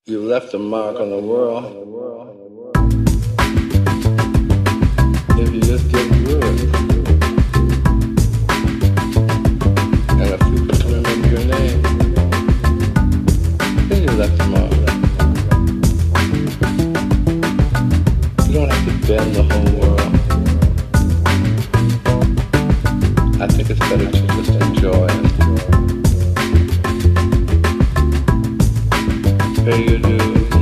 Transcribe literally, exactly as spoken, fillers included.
You left a mark on the world. If you just get through it, and if people can remember your name, then you left a mark. You don't have to bend the whole world. I think it's better to just enjoy it. Pay your dues.